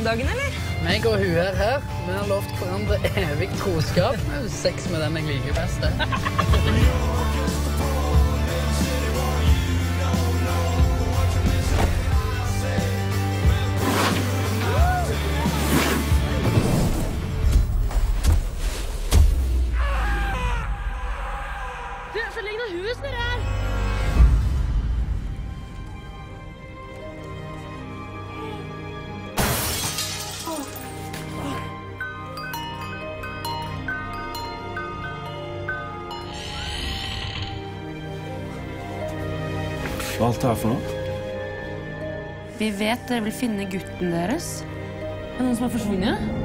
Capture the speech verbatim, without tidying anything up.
om dagen, eller? Meg og hun er her. Vi har lovt hverandre evig troskap. Vi har jo sex med den jeg liker best. Du, så ligger noen hus nede her. Hva er alt det her for noe? Vi vet dere vil finne gutten deres. Er det noen som har forsvunnet?